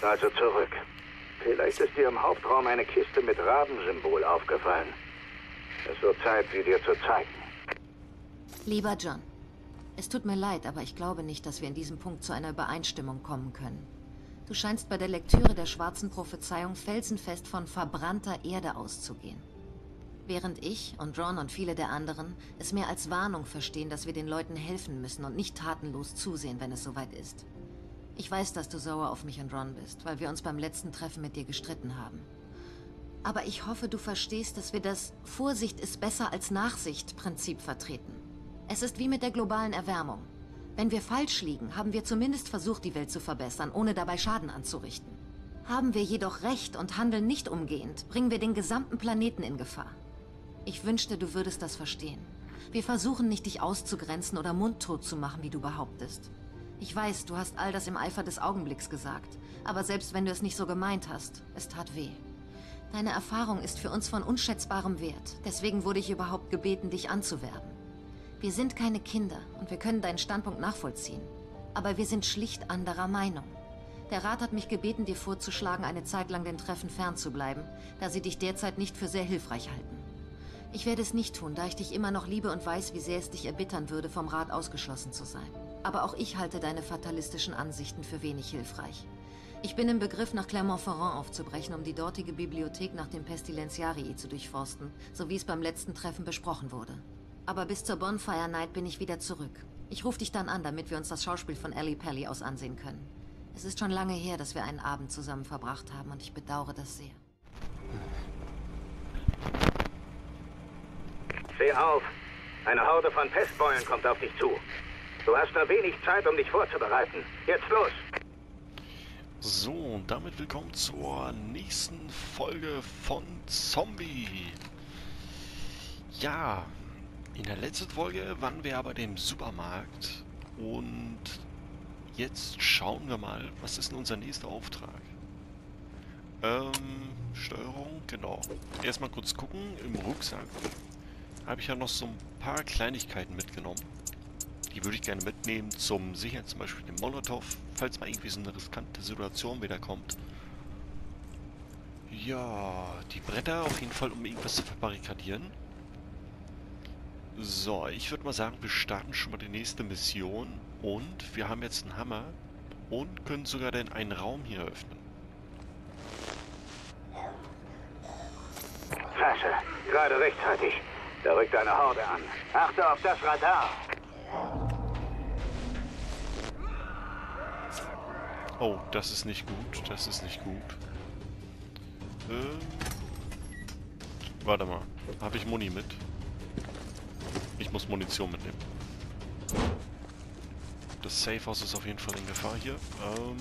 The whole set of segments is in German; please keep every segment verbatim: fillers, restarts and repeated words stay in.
Also zurück. Vielleicht ist dir im Hauptraum eine Kiste mit Rabensymbol aufgefallen. Es wird Zeit, sie dir zu zeigen. Lieber John, es tut mir leid, aber ich glaube nicht, dass wir in diesem Punkt zu einer Übereinstimmung kommen können. Du scheinst bei der Lektüre der schwarzen Prophezeiung felsenfest von verbrannter Erde auszugehen. Während ich und Ron und viele der anderen es mehr als Warnung verstehen, dass wir den Leuten helfen müssen und nicht tatenlos zusehen, wenn es soweit ist. Ich weiß, dass du sauer auf mich und Ron bist, weil wir uns beim letzten Treffen mit dir gestritten haben. Aber ich hoffe, du verstehst, dass wir das Vorsicht ist besser als Nachsicht-Prinzip vertreten. Es ist wie mit der globalen Erwärmung. Wenn wir falsch liegen, haben wir zumindest versucht, die Welt zu verbessern, ohne dabei Schaden anzurichten. Haben wir jedoch recht und handeln nicht umgehend, bringen wir den gesamten Planeten in Gefahr. Ich wünschte, du würdest das verstehen. Wir versuchen nicht, dich auszugrenzen oder mundtot zu machen, wie du behauptest. Ich weiß, du hast all das im Eifer des Augenblicks gesagt, aber selbst wenn du es nicht so gemeint hast, es tat weh. Deine Erfahrung ist für uns von unschätzbarem Wert, deswegen wurde ich überhaupt gebeten, dich anzuwerben. Wir sind keine Kinder und wir können deinen Standpunkt nachvollziehen. Aber wir sind schlicht anderer Meinung. Der Rat hat mich gebeten, dir vorzuschlagen, eine Zeit lang den Treffen fernzubleiben, da sie dich derzeit nicht für sehr hilfreich halten. Ich werde es nicht tun, da ich dich immer noch liebe und weiß, wie sehr es dich erbittern würde, vom Rat ausgeschlossen zu sein. Aber auch ich halte deine fatalistischen Ansichten für wenig hilfreich. Ich bin im Begriff, nach Clermont-Ferrand aufzubrechen, um die dortige Bibliothek nach dem Pestilenziarii zu durchforsten, so wie es beim letzten Treffen besprochen wurde. Aber bis zur Bonfire Night bin ich wieder zurück. Ich rufe dich dann an, damit wir uns das Schauspiel von Ellie Pelly aus ansehen können. Es ist schon lange her, dass wir einen Abend zusammen verbracht haben und ich bedauere das sehr. Steh auf! Eine Horde von Pestbeulen kommt auf dich zu. Du hast nur wenig Zeit, um dich vorzubereiten. Jetzt los! So, und damit willkommen zur nächsten Folge von Zombie. Ja, in der letzten Folge waren wir aber im Supermarkt und jetzt schauen wir mal, was ist denn unser nächster Auftrag? Ähm, Steuerung, genau. Erstmal kurz gucken, im Rucksack habe ich ja noch so ein paar Kleinigkeiten mitgenommen. Die würde ich gerne mitnehmen, zum sichern zum Beispiel den Molotow, falls mal irgendwie so eine riskante Situation wieder kommt. Ja, die Bretter auf jeden Fall, um irgendwas zu verbarrikadieren. So, ich würde mal sagen, wir starten schon mal die nächste Mission und wir haben jetzt einen Hammer und können sogar den einen Raum hier öffnen. Klasse, gerade rechtzeitig. Da rückt eine Horde an. Achte auf das Radar! Oh, das ist nicht gut, das ist nicht gut. Ähm, warte mal, habe ich Muni mit? Ich muss Munition mitnehmen. Das Safehouse ist auf jeden Fall in Gefahr hier. Ähm,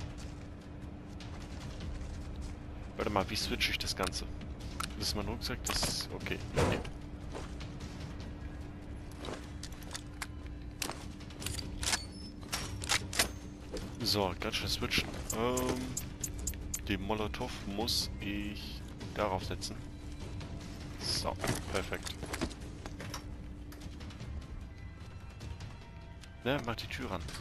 warte mal, wie switche ich das Ganze? Das ist mein Rucksack, das ist okay. Nee. So, ganz schnell switchen. Ähm, den Molotow muss ich darauf setzen. So, perfekt. Ne, mach die Tür ran.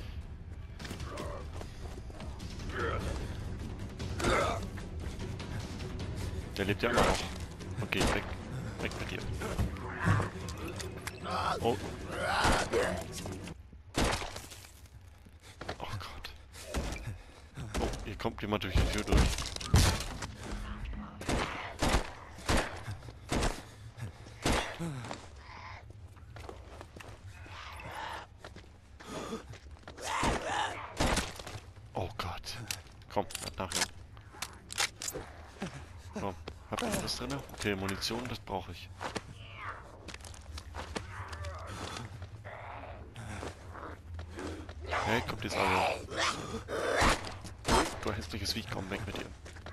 Der lebt ja immer noch. Okay, weg. Weg mit dir. Oh. Oh Gott. Oh, hier kommt jemand durch die Tür durch. Oh Gott. Komm, nachher. Komm, habt ihr was drin? Okay, Munition, das brauche ich. Hey, kommt jetzt alle. Du hässliches Viech, komm weg mit dir.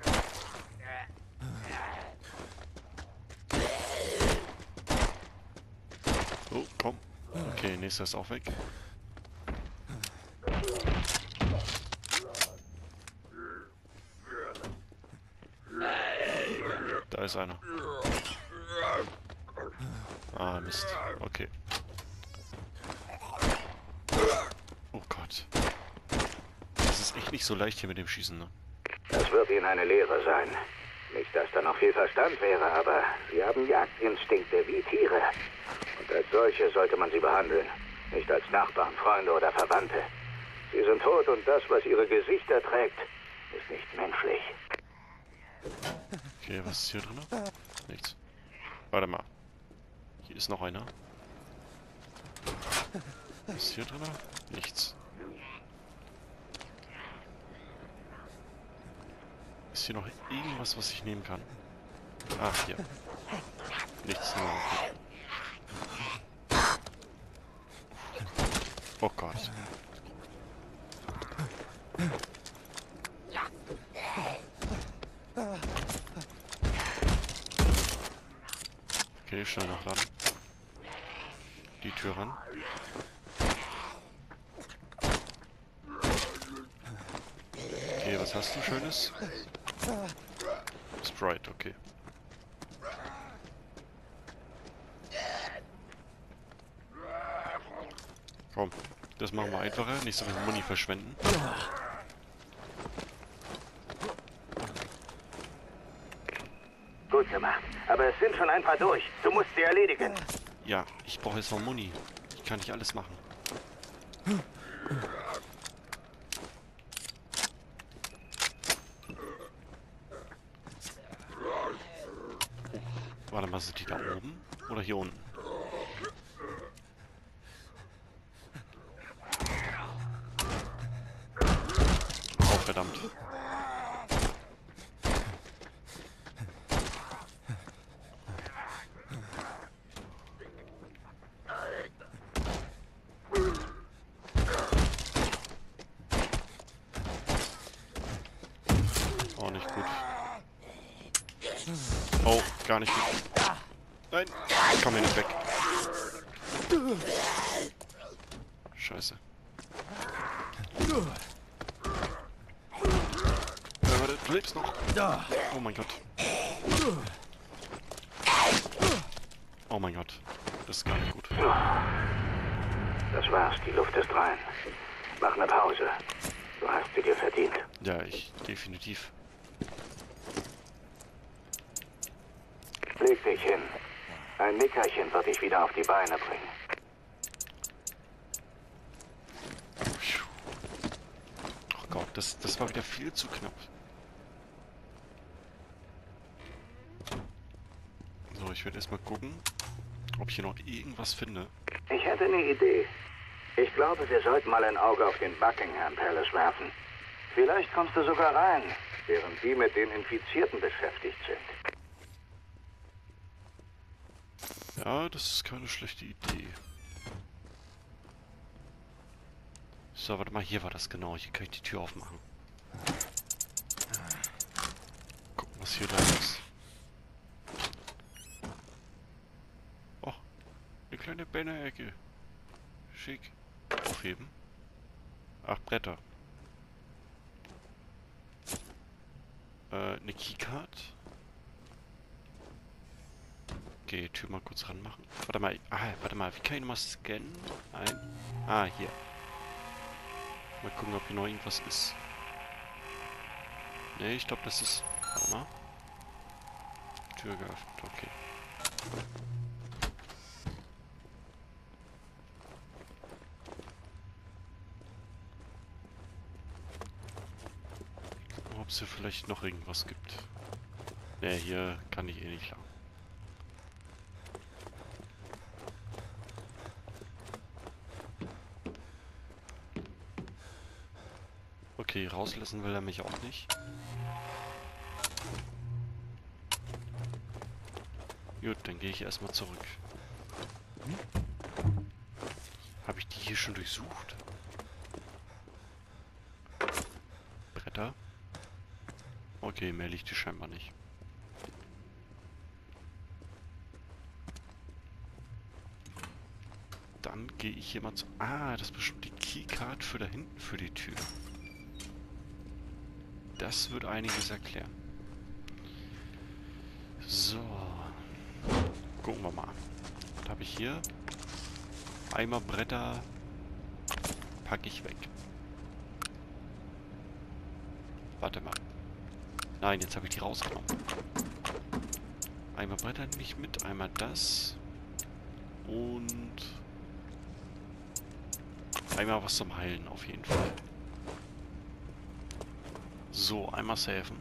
Oh, komm. Okay, nächster ist auch weg. Da ist einer. Ah, Mist. Okay. Oh Gott. Das ist echt nicht so leicht hier mit dem Schießen, ne? Es wird ihnen eine Lehre sein. Nicht, dass da noch viel Verstand wäre, aber sie haben Jagdinstinkte wie Tiere. Und als solche sollte man sie behandeln. Nicht als Nachbarn, Freunde oder Verwandte. Sie sind tot und das, was ihre Gesichter trägt, ist nicht menschlich. Okay, was ist hier drin? Nichts. Warte mal. Hier ist noch einer. Was ist hier drin? Nichts. Ist hier noch irgendwas, was ich nehmen kann? Ach, hier. Nichts. Nur. Okay. Oh Gott. Okay, schnell nachladen. Die Tür ran. Okay, was hast du Schönes? Sprite, okay. Komm, das machen wir einfacher. Nicht so viel Money verschwenden. Gut gemacht. Aber es sind schon ein paar durch. Du musst sie erledigen. Ja, ich brauche jetzt noch Money. Ich kann nicht alles machen. Warte mal, sind die da oben? Oder hier unten? Oh, verdammt. Auch nicht gut. Oh, gar nicht gut. Nein, ich komme hier nicht weg. Scheiße. Äh, warte, du lebst noch. Oh mein Gott. Oh mein Gott. Das ist gar nicht gut. Das war's, die Luft ist rein. Mach eine Pause. Du hast sie dir verdient. Ja, ich definitiv. Leg dich hin. Ein Nickerchen wird dich wieder auf die Beine bringen. Oh Gott, das, das war wieder viel zu knapp. So, ich werde erstmal gucken, ob ich hier noch irgendwas finde. Ich hätte eine Idee. Ich glaube, wir sollten mal ein Auge auf den Buckingham Palace werfen. Vielleicht kommst du sogar rein, während die mit den Infizierten beschäftigt sind. Ja, das ist keine schlechte Idee. So, warte mal, hier war das genau. Hier kann ich die Tür aufmachen. Gucken, was hier da ist. Oh, eine kleine Banner-Ecke. Schick. Aufheben. Ach, Bretter. Äh, eine Keycard. Okay, Tür mal kurz ranmachen. Warte mal, ah, warte mal, wie kann ich nochmal scannen? Ein. Ah, hier. Mal gucken, ob hier noch irgendwas ist. Ne, ich glaube, das ist... Warte mal. Tür geöffnet, okay. Ob es hier vielleicht noch irgendwas gibt. Ne, hier kann ich eh nicht lang. Okay, rauslassen will er mich auch nicht. Gut, dann gehe ich erstmal zurück. Habe ich die hier schon durchsucht? Bretter? Okay, mehr liegt hier scheinbar nicht. Dann gehe ich hier mal zu... Ah, das ist bestimmt die Keycard für da hinten für die Tür. Das würde einiges erklären. So. Gucken wir mal. Was habe ich hier? Eimer Bretter packe ich weg. Warte mal. Nein, jetzt habe ich die rausgenommen. Einmal Bretter nicht mit, einmal das. Und einmal was zum Heilen auf jeden Fall. So, einmal safen.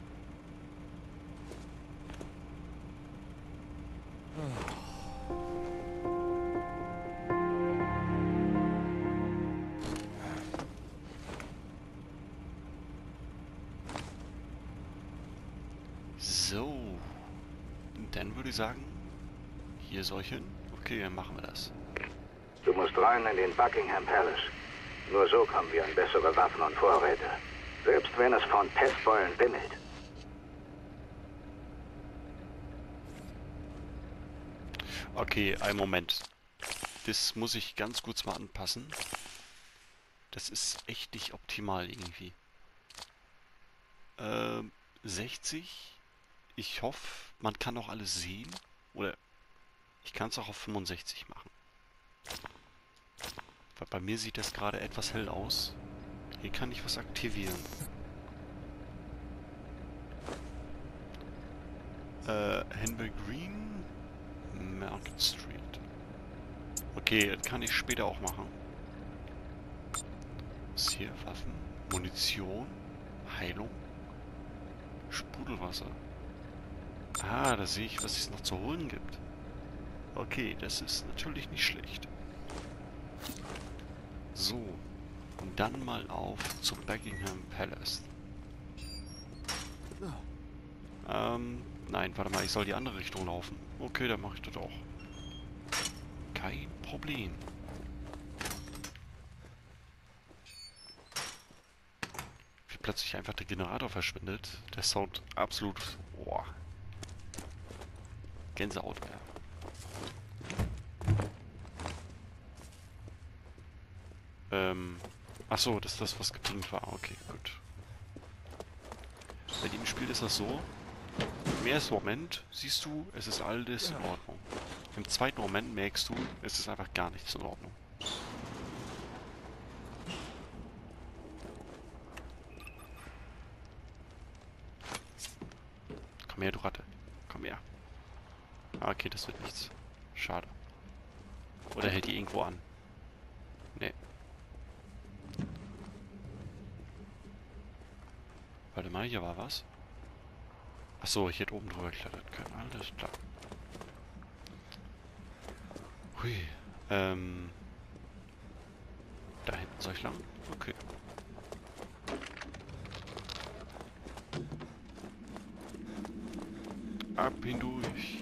So. Dann würde ich sagen, hier solchen. Okay, dann machen wir das. Du musst rein in den Buckingham Palace. Nur so kommen wir an bessere Waffen und Vorräte. Selbst wenn es von Pestbeulen wimmelt. Okay, einen Moment. Das muss ich ganz kurz mal anpassen. Das ist echt nicht optimal irgendwie. Ähm, sechzig. Ich hoffe, man kann auch alles sehen. Oder ich kann es auch auf fünfundsechzig machen. Weil bei mir sieht das gerade etwas hell aus. Hier kann ich was aktivieren. Äh, Henry Green, Market Street. Okay, das kann ich später auch machen. Was ist hier? Waffen, Munition, Heilung, Sprudelwasser. Ah, da sehe ich, was es noch zu holen gibt. Okay, das ist natürlich nicht schlecht. So, und dann mal auf zum Buckingham Palace. Ähm, nein, warte mal, ich soll die andere Richtung laufen. Okay, dann mache ich das auch. Kein Problem. Wie plötzlich einfach der Generator verschwindet. Der Sound absolut... Boah. Gänsehaut. Ähm... Achso, das ist das, was gepinkt war. Okay, gut. Bei dem Spiel ist das so. Im ersten Moment siehst du, es ist alles in Ordnung. Im zweiten Moment merkst du, es ist einfach gar nichts in Ordnung. Komm her, du Ratte. Komm her. Ah, okay, das wird nichts. Schade. Oder hält die irgendwo an? Nee. Warte mal, hier war was. Achso, ich hätte oben drüber geklettert können. Alles klar. Hui. Ähm. Da hinten soll ich lang? Okay. Ab hindurch.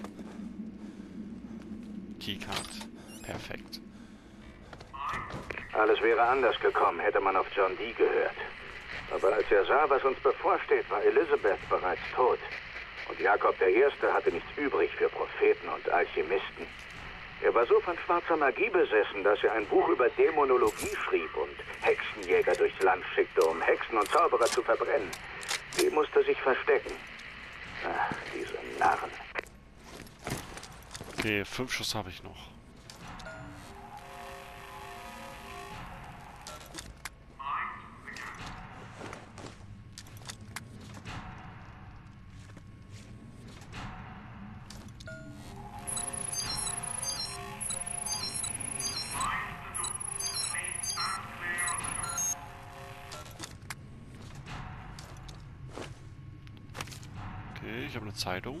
Keycard. Perfekt. Alles wäre anders gekommen, hätte man auf John Dee gehört. Aber als er sah, was uns bevorsteht, war Elizabeth bereits tot. Und Jakob der Erste hatte nichts übrig für Propheten und Alchemisten. Er war so von schwarzer Magie besessen, dass er ein Buch über Dämonologie schrieb und Hexenjäger durchs Land schickte, um Hexen und Zauberer zu verbrennen. Die musste sich verstecken. Ach, diese Narren. Okay, fünf Schuss habe ich noch. Okay, ich habe eine Zeitung.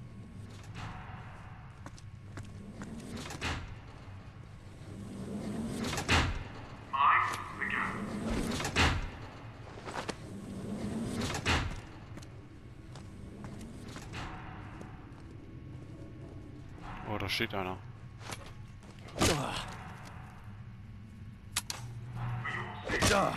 Oh, da steht einer. Da.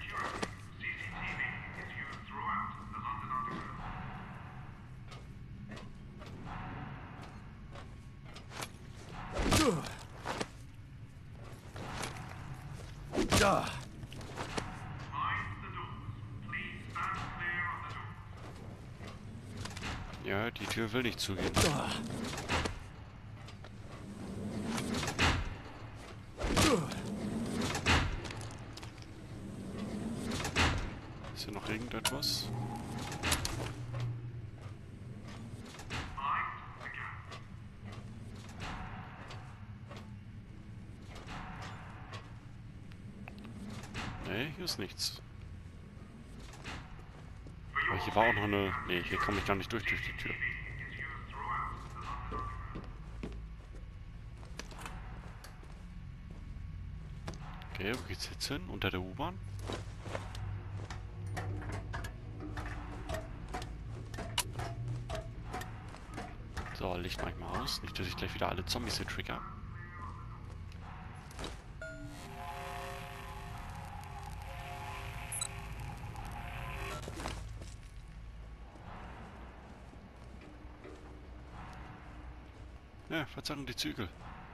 Da. Ja, die Tür will nicht zugehen. Da. Ist hier noch irgendetwas? Ne, hier ist nichts. Aber hier war auch noch eine... Ne, hier komme ich gar nicht durch durch die Tür. Okay, wo geht's jetzt hin? Unter der U-Bahn? So, Licht mach ich mal aus. Nicht, dass ich gleich wieder alle Zombies hier trigger. Ja, verzerren die Zügel.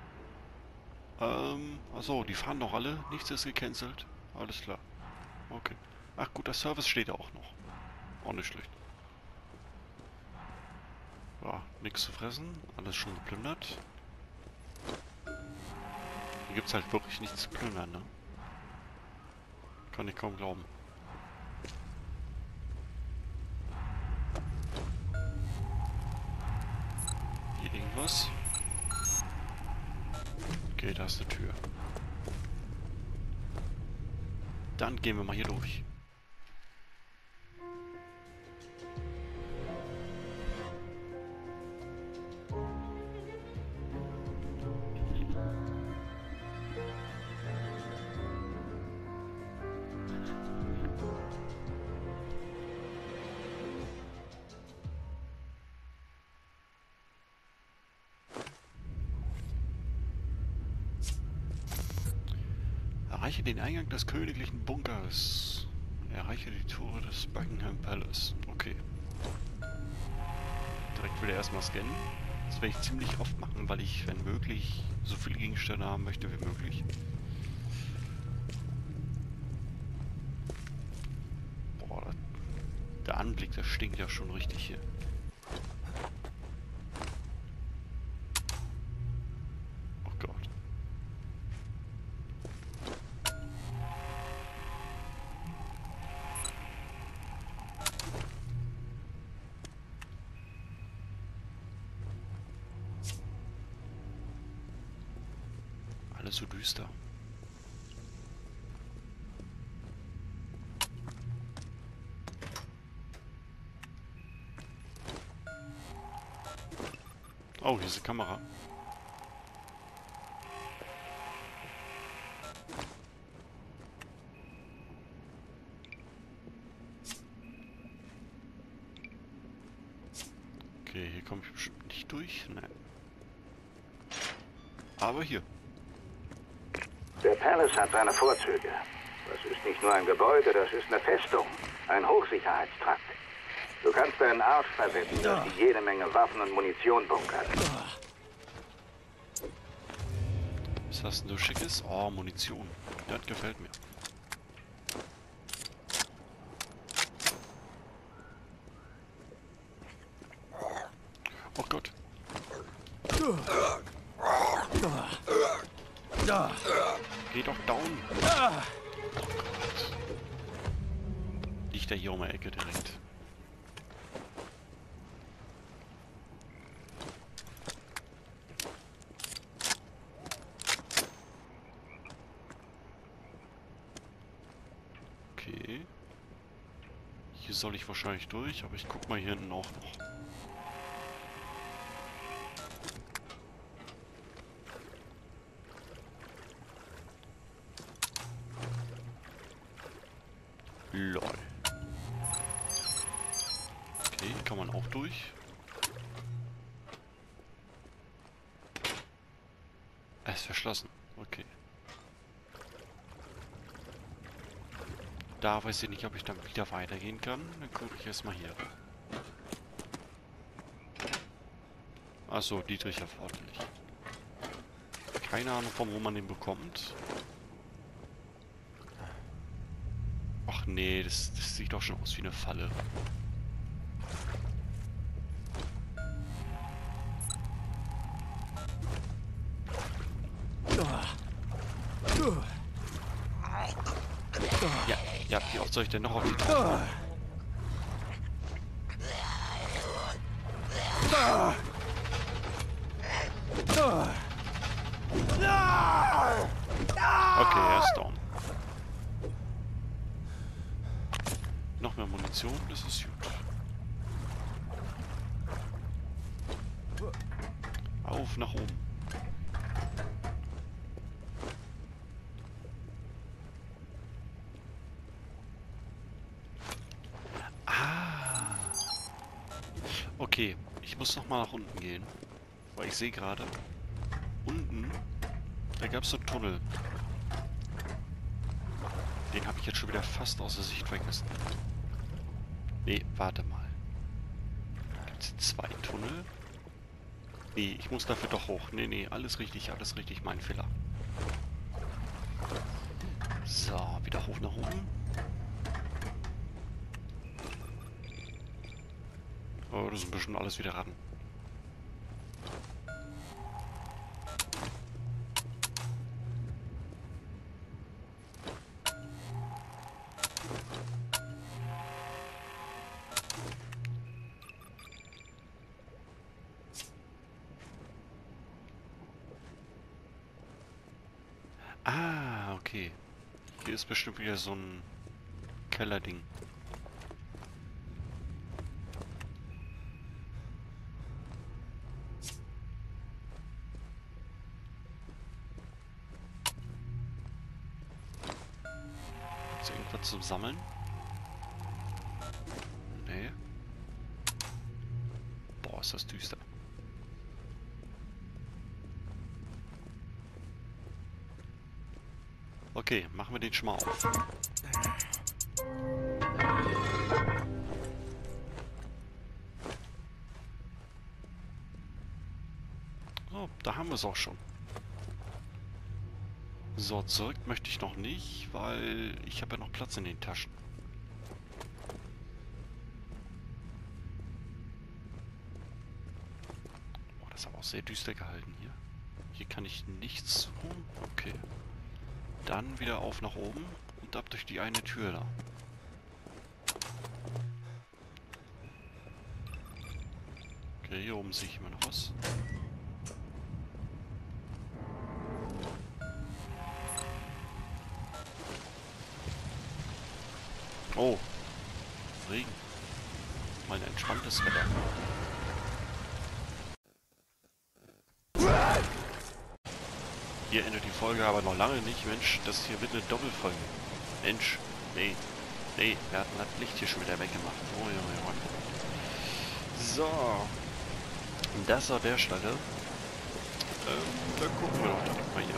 Ähm, achso, die fahren noch alle. Nichts ist gecancelt. Alles klar. Okay. Ach gut, der Service steht ja auch noch. Auch nicht schlecht. Ja, nichts zu fressen. Alles schon geplündert. Hier gibt's halt wirklich nichts zu plündern, ne? Kann ich kaum glauben. Hier irgendwas? Okay, da ist eine Tür. Dann gehen wir mal hier durch. Erreiche den Eingang des königlichen Bunkers. Erreiche die Tore des Buckingham Palace. Okay. Direkt wieder erstmal scannen. Das werde ich ziemlich oft machen, weil ich, wenn möglich, so viele Gegenstände haben möchte wie möglich. Boah, der Anblick, das stinkt ja schon richtig hier. Oh Gott. Alles so düster. Oh, hier ist eine Kamera. Okay, hier komme ich bestimmt nicht durch. Nein. Aber hier. Der Palace hat seine Vorzüge. Das ist nicht nur ein Gebäude, das ist eine Festung. Ein Hochsicherheitstrakt. Du kannst deinen Arsch versetzen, dass die jede Menge Waffen und Munition bunkern. Was hast du denn so Schickes? Oh, Munition. Das gefällt mir. Oh Gott. Geh doch down. Oh Gott. Liegt er hier um die Ecke direkt. Okay. Hier soll ich wahrscheinlich durch, aber ich guck mal hier hinten auch noch. Lol. Okay, kann man auch durch. Er ist verschlossen. Okay. Da weiß ich nicht, ob ich dann wieder weitergehen kann. Dann gucke ich erstmal hier. Achso, Dietrich erforderlich. Keine Ahnung, von wo man den bekommt. Ach nee, das, das sieht doch schon aus wie eine Falle. Ja, ja, wie oft soll ich denn noch auf die drauf? Okay, er ist down. Munition, das ist gut. Auf nach oben. Ah. Okay, ich muss noch mal nach unten gehen. Weil ich sehe gerade, unten, da gab es so einen Tunnel. Den habe ich jetzt schon wieder fast außer Sicht vergessen. Nee, warte mal. Gibt es zwei Tunnel? Nee, ich muss dafür doch hoch. Nee, nee, alles richtig, alles richtig, mein Fehler. So, wieder hoch nach oben. Oh, das ist ein bisschen alles wieder ran. Ah, okay. Hier ist bestimmt wieder so ein Kellerding. Ist irgendwas zum Sammeln? Nee. Boah, ist das düster. Okay, machen wir den schon mal auf. Oh, da haben wir es auch schon. So, zurück möchte ich noch nicht, weil ich habe ja noch Platz in den Taschen. Oh, das ist aber auch sehr düster gehalten hier. Hier kann ich nichts tun. Okay. Dann wieder auf nach oben und ab durch die eine Tür da. Okay, hier oben sehe ich immer noch was. Oh, Regen. Mal ein entspanntes Wetter. Hier endet die Folge aber noch lange nicht. Mensch, das hier wird eine Doppelfolge. Mensch, nee, nee, wir hatten das Licht hier schon wieder weggemacht. Oh, ja, ja. So, das an der Stelle. Ähm, da gucken wir doch direkt mal hier.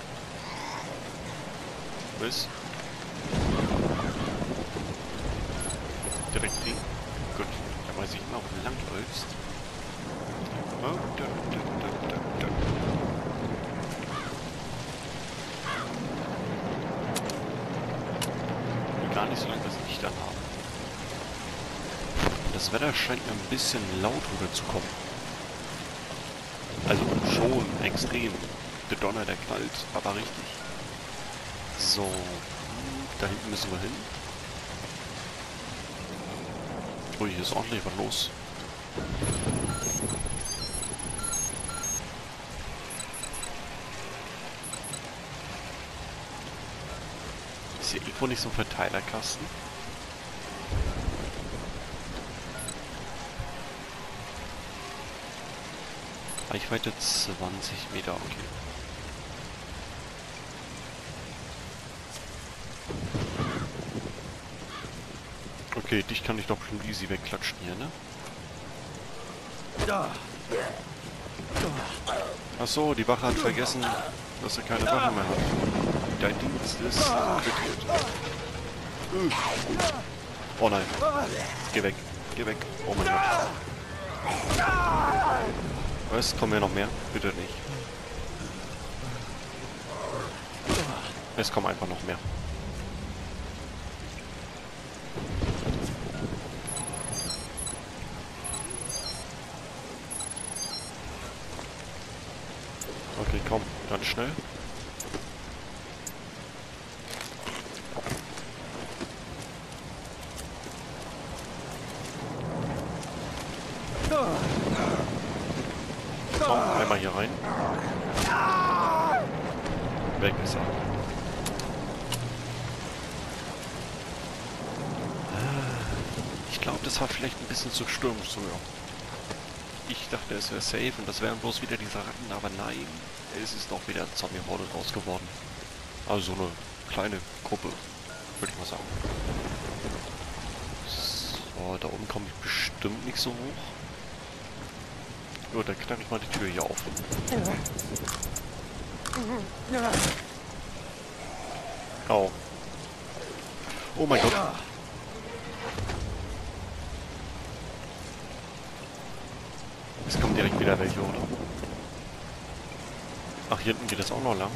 Was? Direkt hin. Gut, da weiß ich immer, wo du lang läufst. Oh, da, da, da, da, da. Gar nicht so lange das Licht anhaben. Das Wetter scheint mir ein bisschen laut rüberzukommen. Also schon extrem. Der Donner, der knallt, aber richtig. So, da hinten müssen wir hin. Ui, hier ist ordentlich was los. Ist hier irgendwo nicht so ein Verteilerkasten? Reichweite zwanzig Meter, okay. Okay, dich kann ich doch schon easy wegklatschen hier, ne? Achso, die Wache hat vergessen, dass er keine Waffen mehr hat. Dein Dienst ist quittiert. Oh nein. Geh weg. Geh weg. Oh mein Gott. Was? Kommen hier noch mehr? Bitte nicht. Es kommen einfach noch mehr. Okay, komm. Ganz schnell. Komm, einmal hier rein. Weg ist er. Ich glaube, das war vielleicht ein bisschen zu stürmisch sogar. Ich dachte, es wäre safe und das wären bloß wieder diese Ratten, aber nein, es ist doch wieder ein Zombie-Horde raus geworden. Also so eine kleine Gruppe, würde ich mal sagen. So, da oben komme ich bestimmt nicht so hoch. Gut, dann knacke ich mal die Tür hier auf. Oh. Oh mein Gott. Es kommen direkt wieder welche, oder? Ach, hier hinten geht das auch noch lang.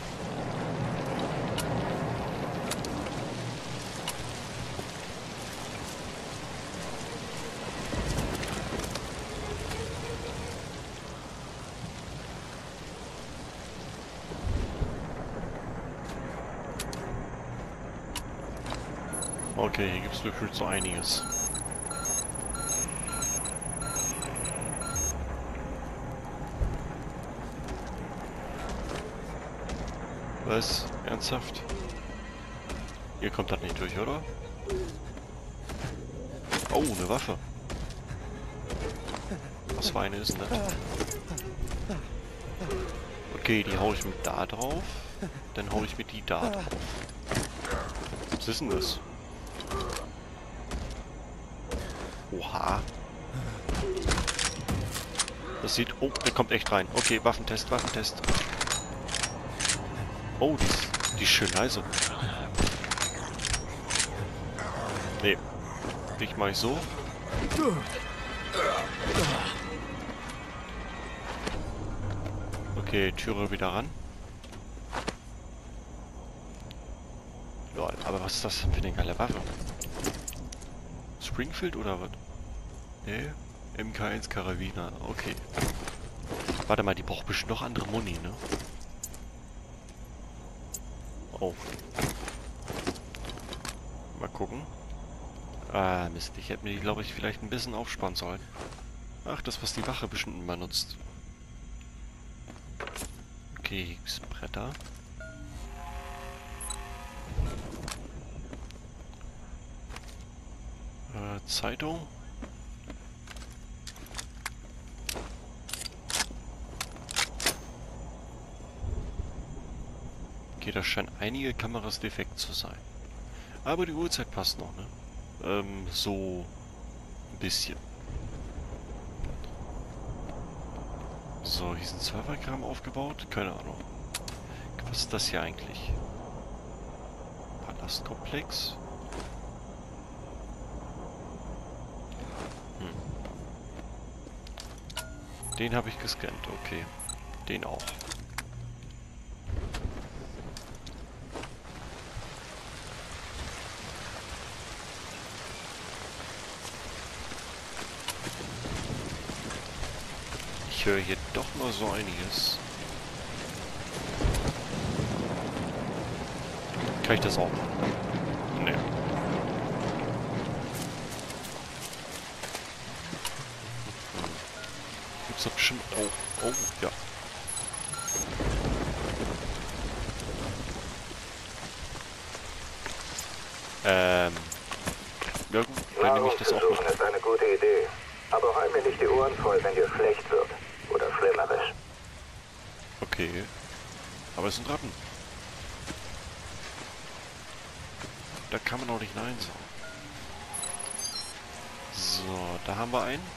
Okay, hier gibt es gefühlt so einiges. Was? Ernsthaft? Ihr kommt das nicht durch, oder? Oh, eine Waffe. Was für eine ist denn das? Okay, die hau ich mit da drauf. Dann hau ich mit die da drauf. Was ist denn das? Oha. Das sieht... Oh, der kommt echt rein. Okay, Waffentest, Waffentest. Oh, die ist, die ist schön leise. Nee. Dich mach ich so. Okay, Türe wieder ran. Lol, aber was ist das denn für eine geile Waffe? Springfield oder was? Nee, M K eins Karabiner, okay. Warte mal, die braucht bestimmt noch andere Muni, ne? Oh. Mal gucken. Ah, Mist, ich hätte mir die, glaube ich, vielleicht ein bisschen aufsparen sollen. Ach, das, was die Wache bestimmt immer nutzt. Okay, hier gibt's Bretter. Äh, Zeitung. Okay, da scheinen einige Kameras defekt zu sein. Aber die Uhrzeit passt noch, ne? Ähm, so ein bisschen. So, hier sind Serverkram aufgebaut. Keine Ahnung. Was ist das hier eigentlich? Palastkomplex? Hm. Den habe ich gescannt, okay. Den auch. Ich höre hier doch mal so einiges. Kann ich das auch machen? Nee. Gibt's doch bestimmt... Oh, oh, ja. Ähm... Ja gut, dann nehme ich das auch mit. Das ist eine gute Idee. Aber räum mir nicht die Ohren voll, wenn dir schlecht wird. Oder Schlimmeres. Okay. Aber es sind Ratten. Da kann man auch nicht Nein sagen. So, da haben wir einen.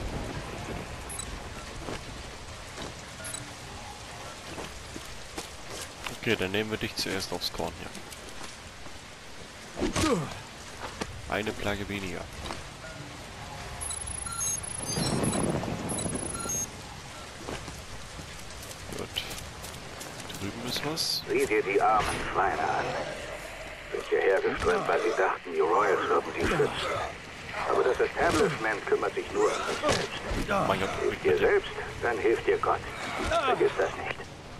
Okay, dann nehmen wir dich zuerst aufs Korn hier. Eine Plage weniger. Drüben ist was. Sieh dir die armen Schweine an. Sind hierher geströmt, weil sie dachten, die Royals würden sie schützen. Aber das Establishment kümmert sich nur um sich selbst. Mein Gott, Hilft dir selbst, dann hilft dir Gott. Vergiss das nicht.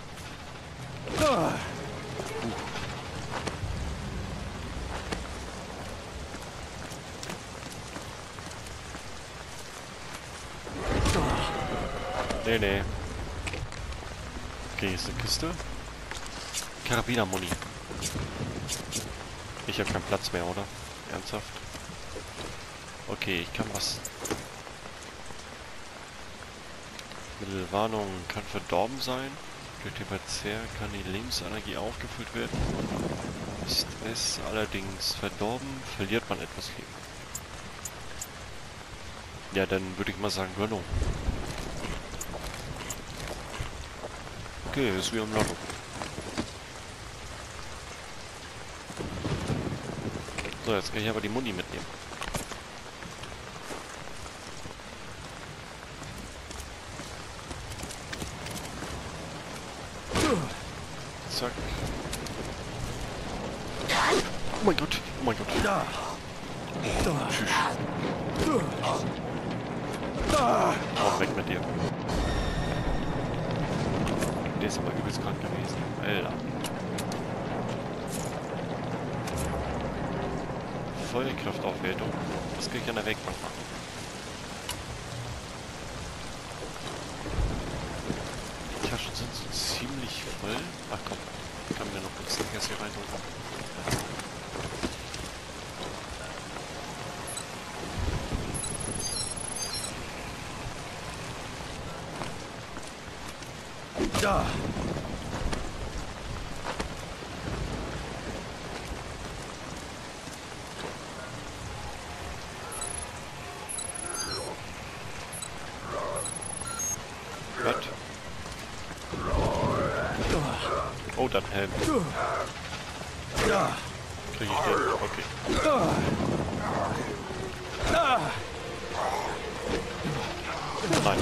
Nee, nee. Okay, hier ist eine Kiste. Karabiner-Muni. Ich habe keinen Platz mehr, oder? Ernsthaft? Okay, ich kann was... Mittelwarnung kann verdorben sein. Durch den Verzehr kann die Lebensenergie aufgefüllt werden. Ist es allerdings verdorben, verliert man etwas Leben. Ja, dann würde ich mal sagen, Gönnung. Okay, ist wie im Lotto. So, jetzt kann ich aber die Muni mitnehmen. Zack. Oh mein Gott, oh mein Gott. Da. Da. Tschüss. Da. Oh, weg mit dir. Der ist aber übelst krank gewesen. Alter. Feuerkraftaufwertung. Das kann ich an der Wegbank machen. Die Taschen sind so ziemlich voll. Ach komm, ich kann mir noch kurz Snickers hier reindrücken. Da. Was? Oh, dann Helm. Da. Krieg ich den? Okay. Da. Da. Nein.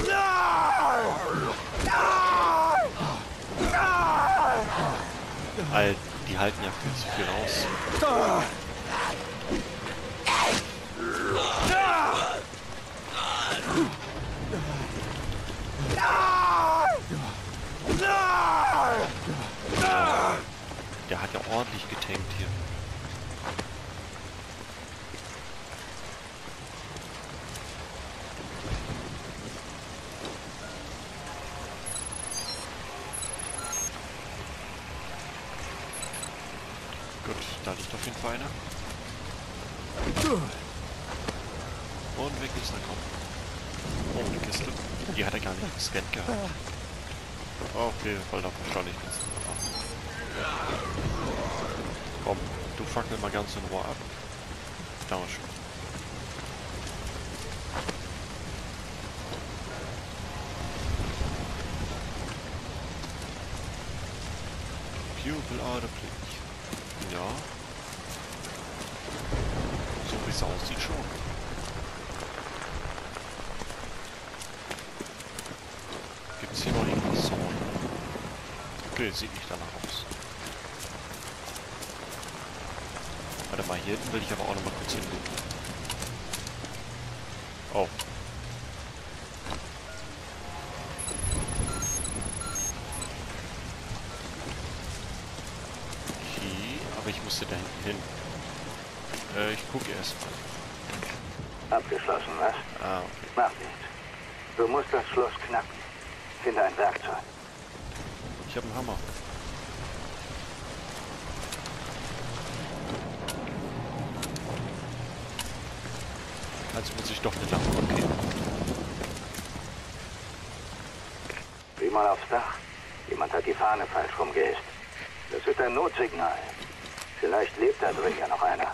Alter, die halten ja viel zu viel aus. Da. Der hat ja ordentlich getankt hier. Gut, da liegt auf jeden Fall einer. Und weg ist er, komm. Oh, eine Kiste. Die hat er gar nicht gescannt gehabt. Okay, weil da wahrscheinlich nichts war. Komm, du fackel mal ganz in Ruhe ab. Dankeschön. Pupil Adeblick. Ja. So wie es aussieht schon. Gibt es hier noch irgendwas? Okay, sieht nicht danach aus. Warte mal, hier will ich aber auch noch mal kurz hin. Oh. Okay, aber ich musste da hinten hin. Äh, ich gucke erst mal. Abgeschlossen, was? Ah, okay. Mach nichts. Du musst das Schloss knacken. Finde ein Werkzeug. Ich habe einen Hammer. Also muss ich doch eine Lampe, okay. Sieh mal aufs Dach. Jemand hat die Fahne falsch rumgehisst. Das ist ein Notsignal. Vielleicht lebt da drin ja noch einer.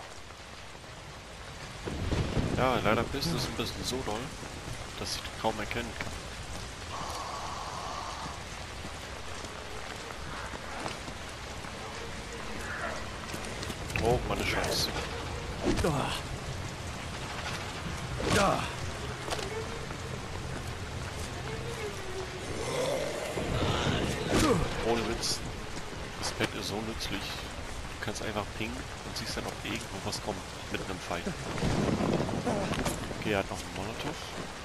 Ja, leider ist es ein bisschen so doll, dass ich kaum erkennen kann. Oh, meine Chance. Da. Da. Ohne Witz. Das Pad ist so nützlich. Du kannst einfach pingen und siehst dann, ob irgendwo was kommt mit einem Fight. Okay, er hat noch einen Molotov.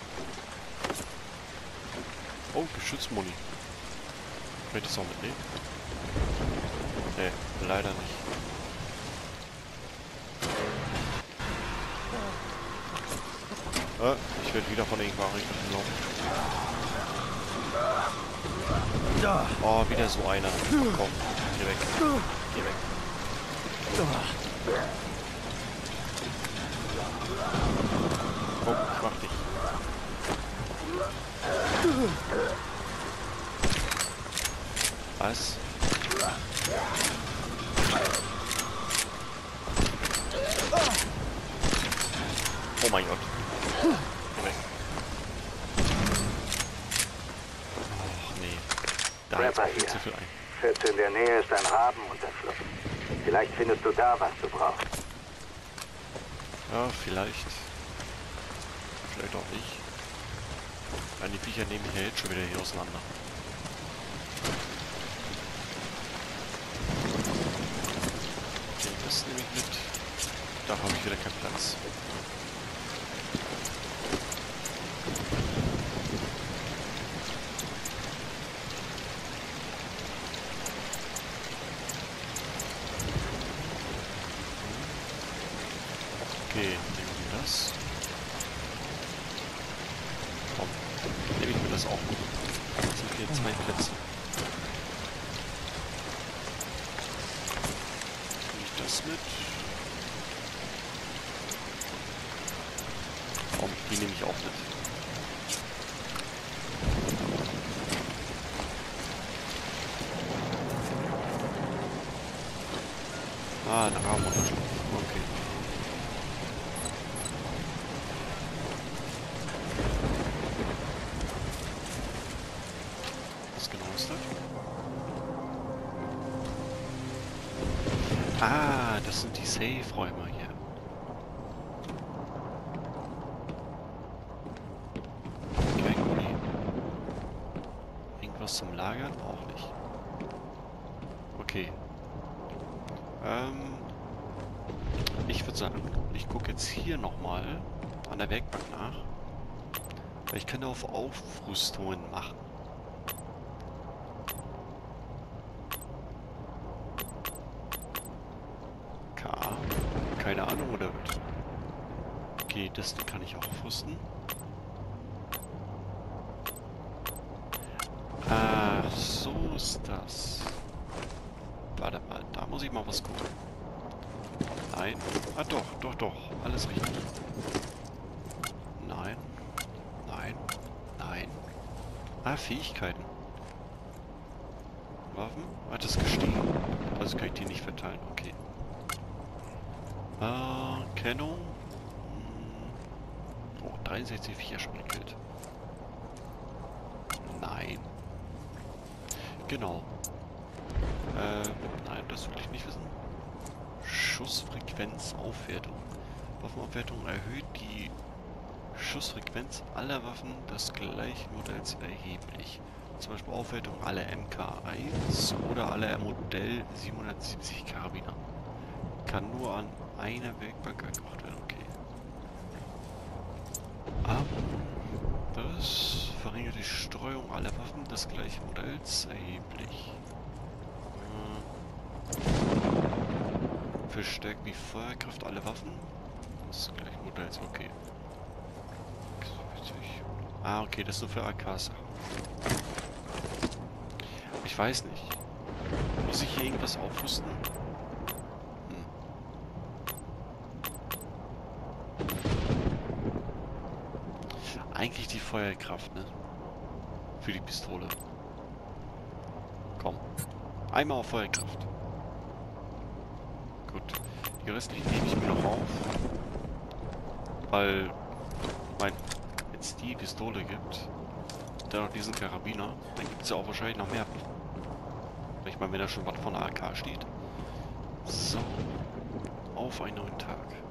Oh, Geschützmuni. Kann ich das auch mitnehmen? Nee, leider nicht. Äh, ich werde wieder von irgendwo angegriffen laufen. Da. Oh, wieder so einer. Oh, komm, geh weg. Geh weg. Da. mach dich. Was? Oh mein Gott. Geh weg. Och nee. Da Rapper ist viel hier. zu viel ein. Schätze, in der Nähe ist ein Rabenunterschlupf. Vielleicht findest du da, was du brauchst. Ja, vielleicht. Vielleicht auch nicht. Weil die Viecher nehmen mich ja jetzt schon wieder hier auseinander. Okay, das nehme ich mit. Da habe ich wieder keinen Platz. Okay, nehmen wir das. Komm, nehme ich mir das auch mit. Jetzt sind hier zwei Plätze. Nehme ich das mit. Komm, die nehme ich auch mit. Ah, da haben wir das. Okay. Was genau ist das? Ah, das sind die Safe-Räume hier. Kein Gulli. Irgendwas zum Lagern? Auch nicht. Okay. Ähm, ich würde sagen, ich gucke jetzt hier nochmal an der Werkbank nach. Weil ich kann auf Aufrüstungen machen. K. Keine Ahnung, oder wird. Okay, das kann ich auch aufrüsten. Ach, so ist das. Warte mal, da muss ich mal was gucken. Nein. Ah doch, doch, doch. Alles richtig. Nein. Nein. Nein. Ah, Fähigkeiten. Waffen? Ah, das ist gestiegen. Also kann ich die nicht verteilen. Okay. Äh, Kennung. Hm. Oh, dreiundsechzig Viecher schon gekillt. Nein. Genau. Äh, nein, das will ich nicht wissen. Schussfrequenz, Aufwertung. Waffenaufwertung erhöht die Schussfrequenz aller Waffen des gleichen Modells erheblich. Zum Beispiel Aufwertung aller M K eins oder aller Modell siebenhundertsiebzig Karabiner. Kann nur an einer Werkbank gemacht werden, okay. Aber das verringert die Streuung aller Waffen des gleichen Modells erheblich. Verstärkt die Feuerkraft aller Waffen des gleichen Modells, okay. Ah, okay, das ist nur für A Ks. Ich weiß nicht. Muss ich hier irgendwas aufrüsten? Hm. Eigentlich die Feuerkraft, ne? Für die Pistole. Komm. Einmal auf Feuerkraft. Gut. Die restlichen nehme ich mir noch auf. Weil, mein, wenn es die Pistole gibt, dann noch diesen Karabiner, dann gibt es ja auch wahrscheinlich noch mehr. Ich meine, wenn da schon was von der A K steht. So. Auf einen neuen Tag.